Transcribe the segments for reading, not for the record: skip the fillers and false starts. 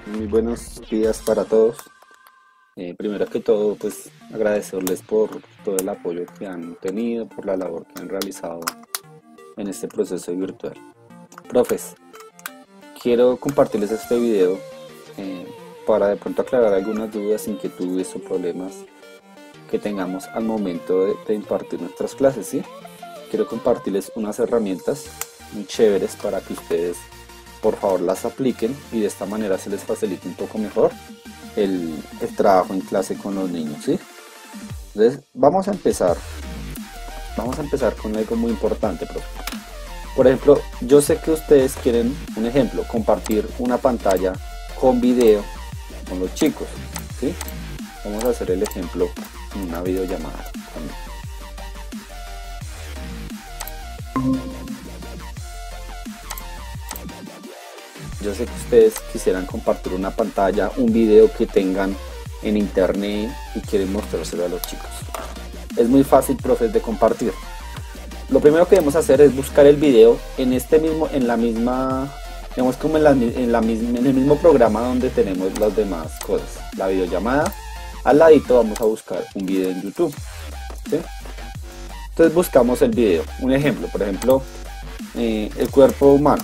Muy buenos días para todos. Primero que todo, pues agradecerles por todo el apoyo que han tenido, por la labor que han realizado en este proceso virtual. Profes, quiero compartirles este video eh, para de pronto aclarar algunas dudas, inquietudes o problemas que tengamos al momento de impartir nuestras clases, ¿sí? Quiero compartirles unas herramientas muy chéveres para que ustedes por favor las apliquen y de esta manera se les facilite un poco mejor el trabajo en clase con los niños, ¿sí? Entonces vamos a empezar con algo muy importante, profe. Por ejemplo, yo sé que ustedes quieren, un ejemplo, compartir una pantalla con video con los chicos, ¿sí? Vamos a hacer el ejemplo en una videollamada. Yo sé que ustedes quisieran compartir una pantalla, un video que tengan en internet y quieren mostrárselo a los chicos. Es muy fácil, profes, de compartir. Lo primero que debemos hacer es buscar el video en la misma, digamos como en el mismo programa donde tenemos las demás cosas. La videollamada, al ladito vamos a buscar un video en YouTube, ¿sí? Entonces buscamos el video. Un ejemplo, por ejemplo, el cuerpo humano.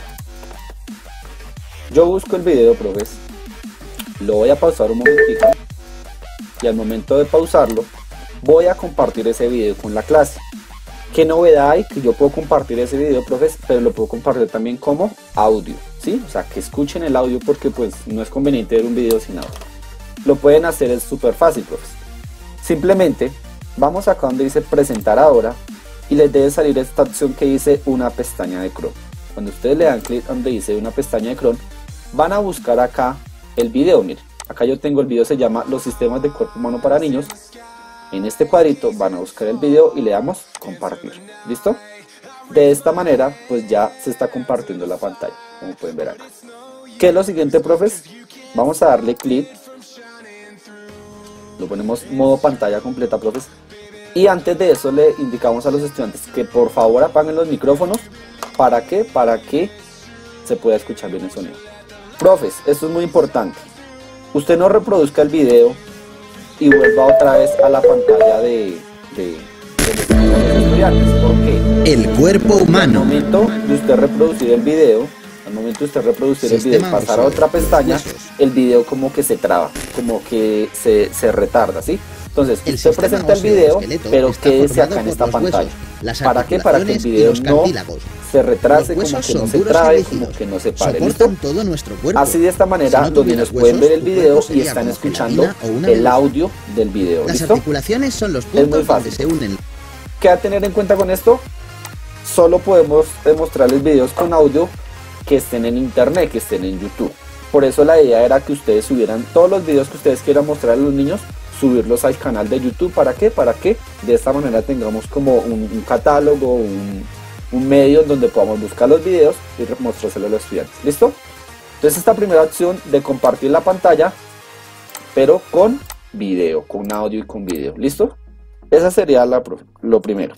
Yo busco el video, profes, lo voy a pausar un momentito y al momento de pausarlo voy a compartir ese video con la clase. ¿Qué novedad hay? Que yo puedo compartir ese video, profes, pero lo puedo compartir también como audio, ¿sí? O sea, que escuchen el audio porque pues no es conveniente ver un video sin audio. Lo pueden hacer, es súper fácil, profes. Simplemente vamos acá donde dice presentar ahora y les debe salir esta opción que dice una pestaña de Chrome. Cuando ustedes le dan clic donde dice una pestaña de Chrome, van a buscar acá el video. Miren, acá yo tengo el video, se llama Los sistemas de cuerpo humano para niños. En este cuadrito van a buscar el video y le damos compartir. ¿Listo? De esta manera pues ya se está compartiendo la pantalla, como pueden ver acá. ¿Qué es lo siguiente, profes? Vamos a darle clic. Lo ponemos modo pantalla completa, profes. Y antes de eso le indicamos a los estudiantes que por favor apaguen los micrófonos. ¿Para qué? Para que se pueda escuchar bien el sonido. Profes, esto es muy importante. Usted no reproduzca el video y vuelva otra vez a la pantalla de los estudiantes. ¿Por qué? El cuerpo humano. Al momento de usted reproducir el video, y pasar a otra pestaña, el video como que se traba, como que se retarda, ¿sí? Entonces, usted presenta el video, pero quédese acá en esta pantalla. ¿Para qué? Para que el video no se retrase, como que no se trabe, como que no se pare. ¿Listo? Así de esta manera los niños pueden ver el video y están escuchando el audio del video. Las ¿Listo? articulaciones son los Es muy puntos donde fácil. se unen. ¿Qué a tener en cuenta con esto? Solo podemos demostrarles videos con audio que estén en internet, que estén en YouTube. Por eso la idea era que ustedes subieran todos los videos que ustedes quieran mostrar a los niños, subirlos al canal de YouTube. ¿Para qué? Para que de esta manera tengamos como un catálogo, un medio donde podamos buscar los videos y mostrárselos a los estudiantes. ¿Listo? Entonces esta primera opción de compartir la pantalla, pero con video, con audio y con video. ¿Listo? Esa sería lo primero.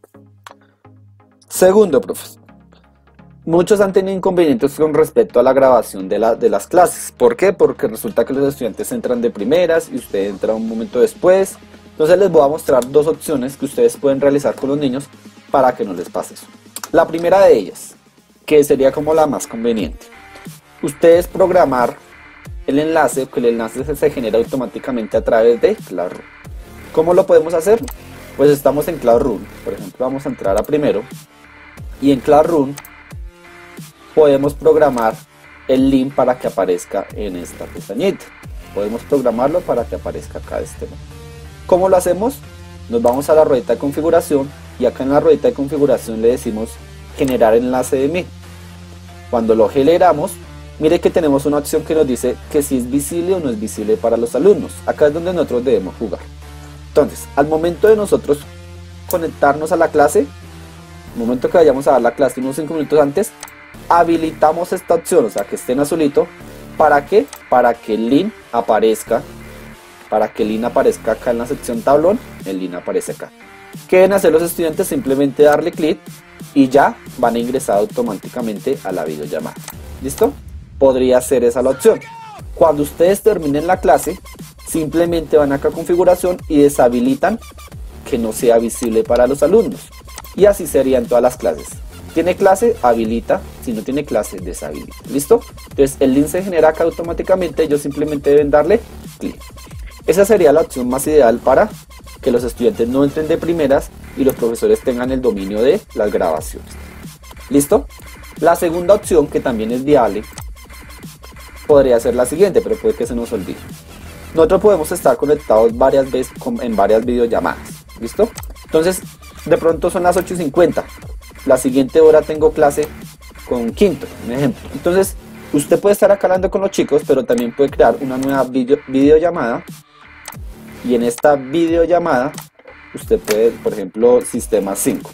Segundo, profes. Muchos han tenido inconvenientes con respecto a la grabación de las clases. ¿Por qué? Porque resulta que los estudiantes entran de primeras y usted entra un momento después. Entonces les voy a mostrar dos opciones que ustedes pueden realizar con los niños para que no les pase eso. La primera de ellas, que sería como la más conveniente. Ustedes programar el enlace, que el enlace se genera automáticamente a través de Classroom. ¿Cómo lo podemos hacer? Pues estamos en Classroom. Por ejemplo, vamos a entrar a primero y en Classroom podemos programar el link para que aparezca en esta pestañita. Podemos programarlo para que aparezca acá de este modo. ¿Cómo lo hacemos? Nos vamos a la ruedita de configuración y acá en la ruedita de configuración le decimos generar enlace de Meet. Cuando lo generamos, mire que tenemos una opción que nos dice que si es visible o no es visible para los alumnos. Acá es donde nosotros debemos jugar. Entonces, al momento de nosotros conectarnos a la clase, al momento que vayamos a dar la clase unos 5 minutos antes, habilitamos esta opción, o sea que esté en azulito. ¿Para qué? Para que el link aparezca. Para que el link aparezca acá en la sección tablón, el link aparece acá. ¿Qué deben hacer los estudiantes? Simplemente darle clic y ya van a ingresar automáticamente a la videollamada. ¿Listo? Podría ser esa la opción. Cuando ustedes terminen la clase, simplemente van acá a configuración y deshabilitan que no sea visible para los alumnos. Y así sería en todas las clases. Tiene clase, habilita; si no tiene clase, deshabilita. ¿Listo? Entonces el link se genera acá automáticamente, ellos simplemente deben darle clic. Esa sería la opción más ideal para que los estudiantes no entren de primeras y los profesores tengan el dominio de las grabaciones. ¿Listo? La segunda opción, que también es viable, podría ser la siguiente, pero puede que se nos olvide. Nosotros podemos estar conectados varias veces en varias videollamadas. ¿Listo? Entonces, de pronto son las 8:50. La siguiente hora tengo clase con quinto, un ejemplo. Entonces, usted puede estar acá hablando con los chicos, pero también puede crear una nueva videollamada. Y en esta videollamada, usted puede, por ejemplo, sistema 5.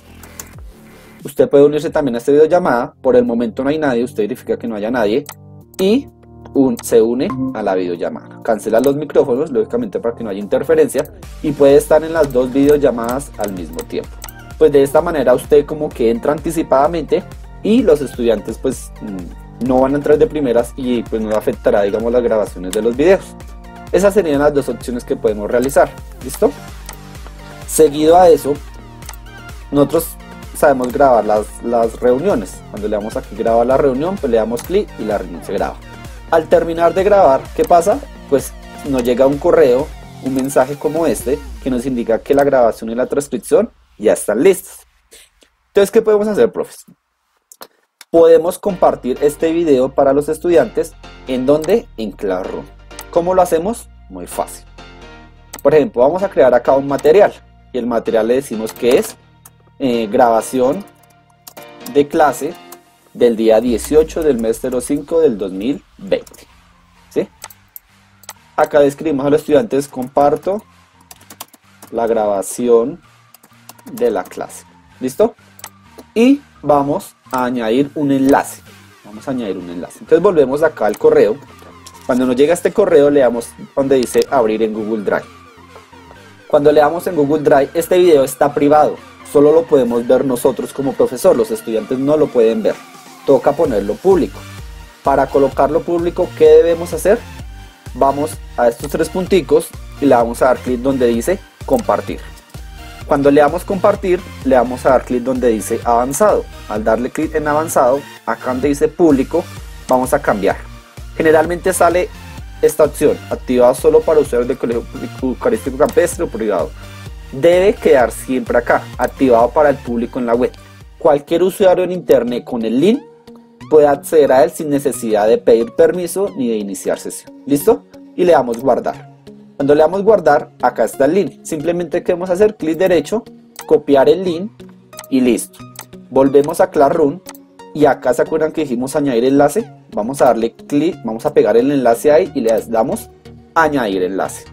Usted puede unirse también a esta videollamada. Por el momento no hay nadie, usted verifica que no haya nadie. Y se une a la videollamada. Cancela los micrófonos, lógicamente, para que no haya interferencia. Y puede estar en las dos videollamadas al mismo tiempo. Pues de esta manera usted como que entra anticipadamente y los estudiantes pues no van a entrar de primeras y pues no afectará, digamos, las grabaciones de los videos. Esas serían las dos opciones que podemos realizar. ¿Listo? Seguido a eso, nosotros sabemos grabar las reuniones. Cuando le damos aquí grabar la reunión, pues le damos clic y la reunión se graba. Al terminar de grabar, ¿qué pasa? Pues nos llega un correo, un mensaje como este, que nos indica que la grabación y la transcripción ya están listas. Entonces, ¿qué podemos hacer, profes? Podemos compartir este video para los estudiantes. ¿En dónde? En Classroom. ¿Cómo lo hacemos? Muy fácil. Por ejemplo, vamos a crear acá un material. Y el material le decimos que es grabación de clase del día 18 del mes 05 del 2020. ¿Sí? Acá describimos a los estudiantes: comparto la grabación de la clase. ¿Listo? Y vamos a añadir un enlace. Vamos a añadir un enlace. Entonces volvemos acá al correo. Cuando nos llega este correo, le damos donde dice abrir en Google Drive. Cuando le damos en Google Drive, este video está privado. Solo lo podemos ver nosotros como profesor. Los estudiantes no lo pueden ver. Toca ponerlo público. Para colocarlo público, ¿qué debemos hacer? Vamos a estos tres punticos y le vamos a dar clic donde dice compartir. Cuando le damos compartir, le vamos a dar clic donde dice avanzado. Al darle clic en avanzado, acá donde dice público, vamos a cambiar. Generalmente sale esta opción: activado solo para usuarios del Colegio Eucarístico Campestre o privado. Debe quedar siempre acá, activado para el público en la web. Cualquier usuario en internet con el link puede acceder a él sin necesidad de pedir permiso ni de iniciar sesión. ¿Listo? Y le damos guardar. Cuando le damos guardar, acá está el link. Simplemente queremos hacer clic derecho, copiar el link y listo. Volvemos a Classroom y acá se acuerdan que dijimos añadir enlace. Vamos a darle clic, vamos a pegar el enlace ahí y le damos añadir enlace.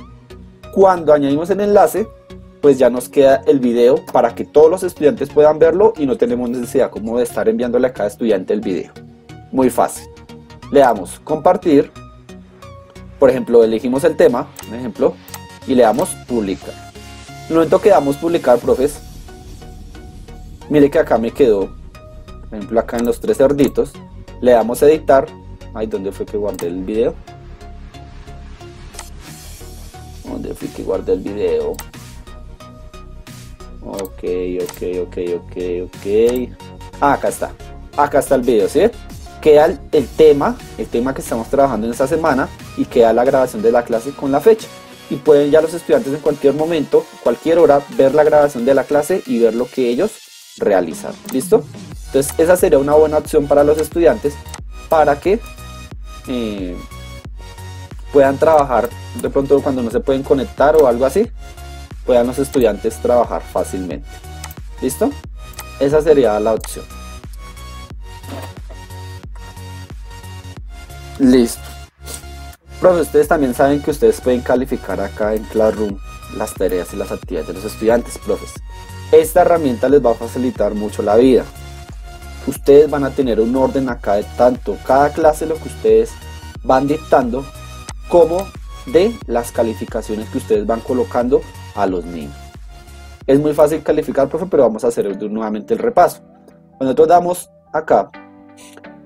Cuando añadimos el enlace, pues ya nos queda el video para que todos los estudiantes puedan verlo y no tenemos necesidad como de estar enviándole a cada estudiante el video. Muy fácil. Le damos compartir. Por ejemplo, elegimos el tema, un ejemplo, y le damos publicar. En el momento que damos publicar, profes, mire que acá me quedó, por ejemplo, acá en los tres cerditos, le damos editar. Ay, ¿dónde fue que guardé el video? ¿Dónde fue que guardé el video? Ok. Acá está. Acá está el video, ¿sí? Queda el tema que estamos trabajando en esta semana y queda la grabación de la clase con la fecha. Y pueden ya los estudiantes en cualquier momento, cualquier hora, ver la grabación de la clase y ver lo que ellos realizan. ¿Listo? Entonces esa sería una buena opción para los estudiantes para que puedan trabajar de pronto cuando no se pueden conectar o algo así. Puedan los estudiantes trabajar fácilmente. ¿Listo? Esa sería la opción. Listo. Profe, ustedes también saben que ustedes pueden calificar acá en Classroom las tareas y las actividades de los estudiantes, profes. Esta herramienta les va a facilitar mucho la vida. Ustedes van a tener un orden acá de tanto cada clase, lo que ustedes van dictando, como de las calificaciones que ustedes van colocando a los niños. Es muy fácil calificar, profe, pero vamos a hacer nuevamente el repaso. Cuando nosotros damos acá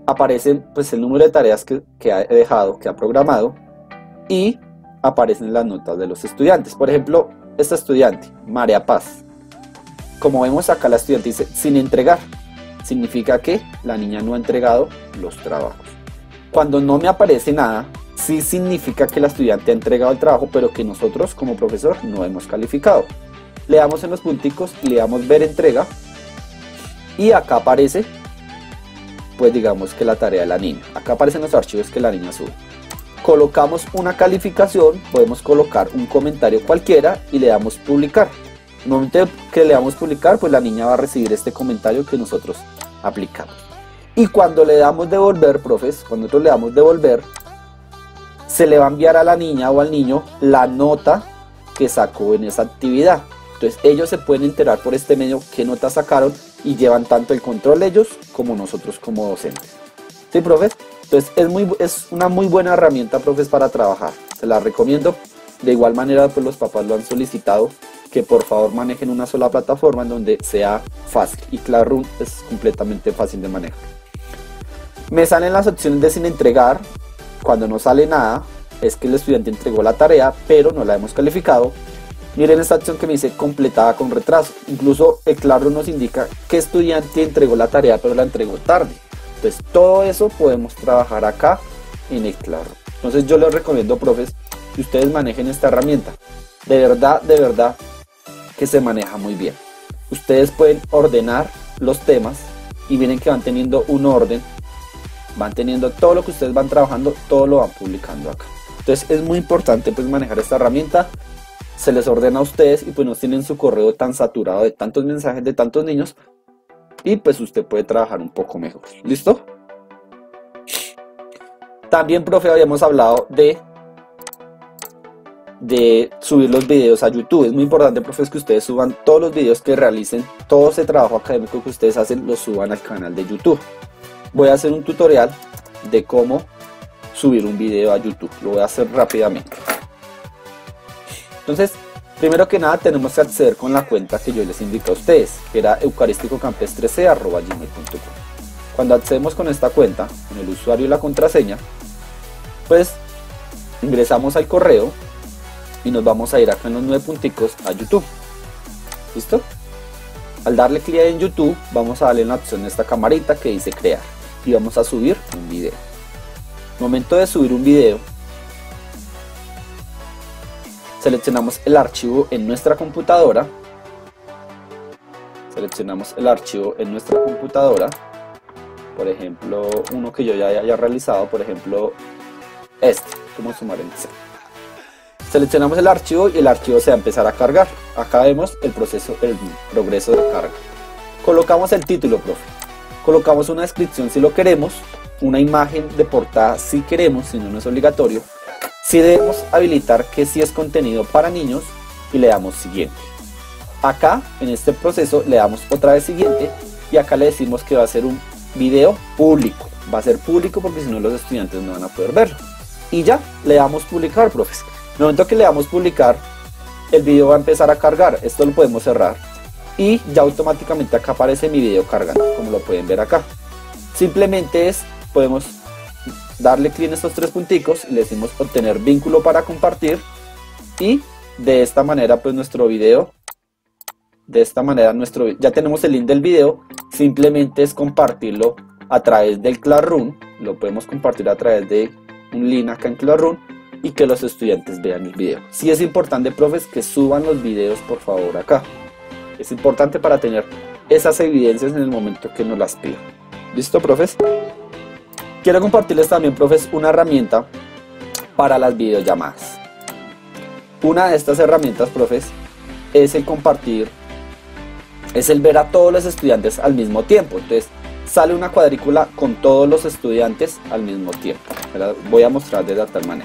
aparecen pues el número de tareas que ha dejado, que ha programado, y aparecen las notas de los estudiantes. Por ejemplo, esta estudiante, María Paz, como vemos acá, la estudiante dice sin entregar, significa que la niña no ha entregado los trabajos. Cuando no me aparece nada, sí significa que la estudiante ha entregado el trabajo, pero que nosotros como profesor no hemos calificado. Le damos en los punticos y le damos ver entrega, y acá aparece pues digamos que la tarea de la niña. Acá aparecen los archivos que la niña sube. Colocamos una calificación, podemos colocar un comentario cualquiera y le damos publicar. En el momento que le damos publicar, pues la niña va a recibir este comentario que nosotros aplicamos. Y cuando le damos devolver, profes, cuando nosotros le damos devolver, se le va a enviar a la niña o al niño la nota que sacó en esa actividad. Entonces ellos se pueden enterar por este medio qué notas sacaron y llevan tanto el control ellos como nosotros como docentes. ¿Sí, profes? Entonces es una muy buena herramienta, profes, para trabajar. Se la recomiendo. De igual manera, pues los papás lo han solicitado, que por favor manejen una sola plataforma en donde sea fácil. Y Classroom es completamente fácil de manejar. Me salen las opciones de sin entregar. Cuando no sale nada, es que el estudiante entregó la tarea, pero no la hemos calificado. Miren esta opción que me dice completada con retraso. Incluso el Classroom nos indica qué estudiante entregó la tarea, pero la entregó tarde. Entonces todo eso podemos trabajar acá en el Classroom. Entonces yo les recomiendo, profes, que ustedes manejen esta herramienta. De verdad que se maneja muy bien. Ustedes pueden ordenar los temas y miren que van teniendo un orden. Van teniendo todo lo que ustedes van trabajando, todo lo van publicando acá. Entonces es muy importante pues manejar esta herramienta. Se les ordena a ustedes y pues no tienen su correo tan saturado de tantos mensajes de tantos niños, y pues usted puede trabajar un poco mejor. ¿Listo? También, profe, habíamos hablado de subir los videos a YouTube. Es muy importante, profe, que ustedes suban todos los videos que realicen, todo ese trabajo académico que ustedes hacen, lo suban al canal de YouTube. Voy a hacer un tutorial de cómo subir un video a YouTube. Lo voy a hacer rápidamente. Entonces, primero que nada tenemos que acceder con la cuenta que yo les indico a ustedes, que era eucaristicocampestre@gmail.com. Cuando accedemos con esta cuenta, con el usuario y la contraseña, pues ingresamos al correo y nos vamos a ir acá en los 9 punticos a YouTube. ¿Listo? Al darle clic en YouTube, vamos a darle en la opción de esta camarita que dice crear y vamos a subir un video. Momento de subir un video, seleccionamos el archivo en nuestra computadora. Por ejemplo, uno que yo ya haya realizado, por ejemplo, como sumar en C. Seleccionamos el archivo y el archivo se va a empezar a cargar. Acá vemos el progreso de carga. Colocamos el título, profe. Colocamos una descripción si lo queremos, una imagen de portada si queremos, si no, no es obligatorio. Si debemos habilitar que si es contenido para niños y le damos siguiente. Acá en este proceso le damos otra vez siguiente y acá le decimos que va a ser un video público. Va a ser público porque si no los estudiantes no van a poder verlo. Y ya le damos publicar, profes. En el momento que le damos publicar, el video va a empezar a cargar. Esto lo podemos cerrar y ya automáticamente acá aparece mi video cargando, como lo pueden ver acá. Simplemente podemos darle clic en estos 3 punticos y le decimos obtener vínculo para compartir, y de esta manera pues nuestro video, ya tenemos el link del video. Simplemente es compartirlo a través del Classroom. Lo podemos compartir a través de un link acá en Classroom y que los estudiantes vean el video. Sí es importante, profes, que suban los videos por favor acá. Es importante para tener esas evidencias en el momento que nos las pidan. ¿Listo, profes? Quiero compartirles también, profes, una herramienta para las videollamadas. Una de estas herramientas, profes, es el compartir, es el ver a todos los estudiantes al mismo tiempo. Entonces sale una cuadrícula con todos los estudiantes al mismo tiempo. Voy a mostrar de tal manera.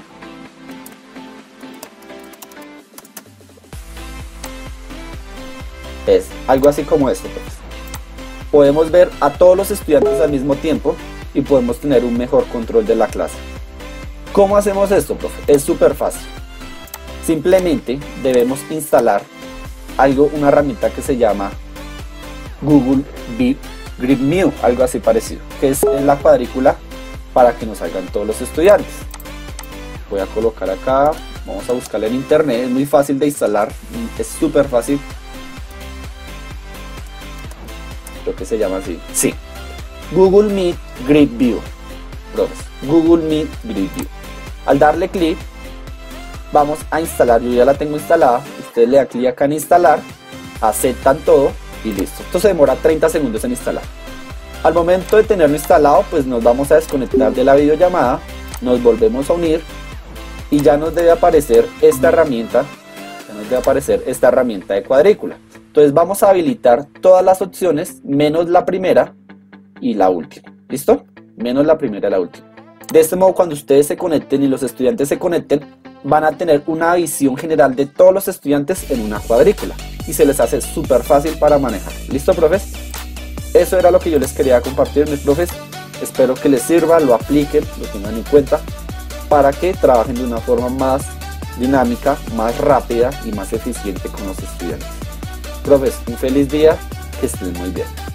Es algo así como esto, profes. Podemos ver a todos los estudiantes al mismo tiempo y podemos tener un mejor control de la clase. ¿Cómo hacemos esto, profe? Es súper fácil. Simplemente debemos instalar una herramienta que se llama Google Meet Grid View, algo así parecido, que es la cuadrícula para que nos salgan todos los estudiantes. Voy a colocar acá, vamos a buscarla en internet, es muy fácil de instalar, es súper fácil. Creo que se llama así, sí, Google Meet Grid View, profes, Google Meet Grid View. Al darle clic, vamos a instalar, yo ya la tengo instalada, ustedes le dan clic acá en instalar, aceptan todo y listo. Esto se demora 30 segundos en instalar. Al momento de tenerlo instalado, pues nos vamos a desconectar de la videollamada, nos volvemos a unir y ya nos debe aparecer esta herramienta, de cuadrícula. Entonces vamos a habilitar todas las opciones menos la primera y la última. ¿Listo? Menos la primera y la última. De este modo, cuando ustedes se conecten y los estudiantes se conecten, van a tener una visión general de todos los estudiantes en una cuadrícula y se les hace súper fácil para manejar. ¿Listo, profes? Eso era lo que yo les quería compartir, mis profes. Espero que les sirva, lo apliquen, lo tengan en cuenta para que trabajen de una forma más dinámica, más rápida y más eficiente con los estudiantes. Profes, un feliz día, que estén muy bien.